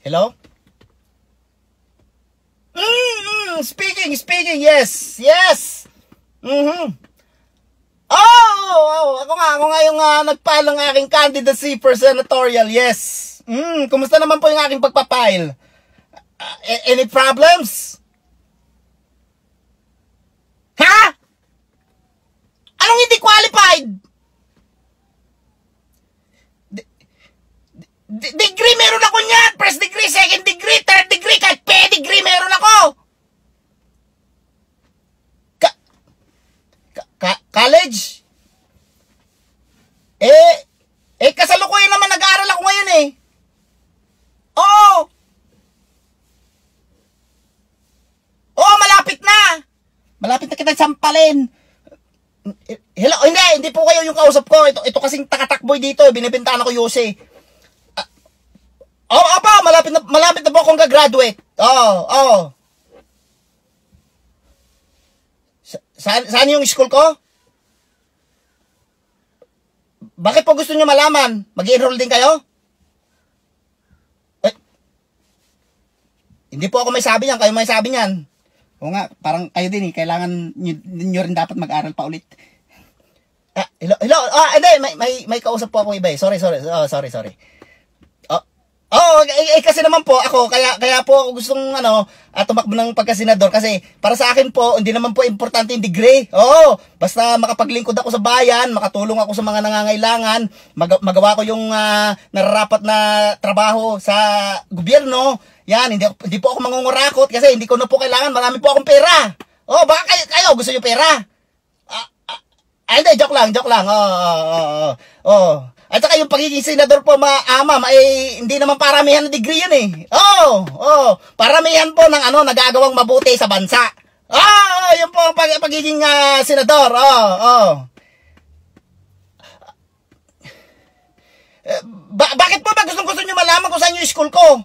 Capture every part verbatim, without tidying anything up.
Hello? Mm, speaking, speaking, yes, yes. Mm-hmm. Oh, oh, ako nga, ako nga yung uh, nag-file ng aking candidacy for senatorial, yes. Mm, kumusta naman po yung aking pagpapile? Uh, any problems? Ha? Anong hindi qualified? D- degree meron ako niyan. First degree, second degree, third degree, kahit pedigree meron ako. Ka ka ka college? Eh, eh kasalukuyan naman nag-aaral ako ngayon eh. Oo. Oo, malapit na. Malapit na kita sampalin. Hello, hindi, hindi po kayo yung kausap ko. Ito, ito kasing takatakboy dito, binibintahan ako Yose. Uh, oh, opo, malapit na, malapit na po akong gagraduate. Oo, oo. Sa, saan, saan yung school ko? Bakit po gusto nyo malaman? Mag-enroll din kayo? Eh, hindi po ako may sabi niyan, kayo may sabi niyan. O nga, parang kayo din eh, kailangan nyo, nyo rin dapat mag-aral pa ulit. Ah, hello, hello, ah, hindi, may, may, may kausap po ako iba eh. Sorry, sorry, oh, sorry, sorry. Oh, oh eh, eh, kasi naman po ako, kaya, kaya po ako gustong, ano, uh, tumakbo ng pagkasenador kasi para sa akin po, hindi naman po importante yung degree. Oo, basta makapaglingkod ako sa bayan, makatulong ako sa mga nangangailangan, mag magawa ko yung uh, nararapat na trabaho sa gobyerno. Yan, hindi, hindi po ako mangungurakot kasi hindi ko na po kailangan, marami po akong pera. Oh, baka kayo, kayo gusto nyo pera? Ah, ah, ah, hindi, joke lang, joke lang. Oh, oh, oh, oh. At saka yung pagiging senador po, maama, ay hindi naman paramihan na degree yan eh. Oh, oh, paramihan po ng ano, nagagawang mabuti sa bansa. Oh, yun po ang pag pagiging uh, senador. Oh, oh. Ba bakit po ba gustong gusto nyo malaman kung saan yung school ko?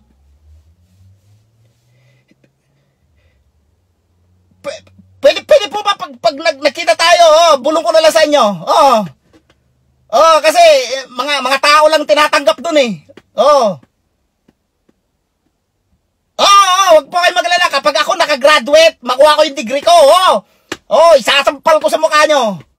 Pwede, pwede po ba pag, pag nag, nakita tayo, oh, bulong ko na lang sa inyo. Oh. Oh, kasi mga mga tao lang tinatanggap dun eh. Oh. Oh, oh, wag po kayo maglala kapag ako nakagraduate, makuha ko yung degree ko. Oh. Oh, isasampal ko sa mukha nyo.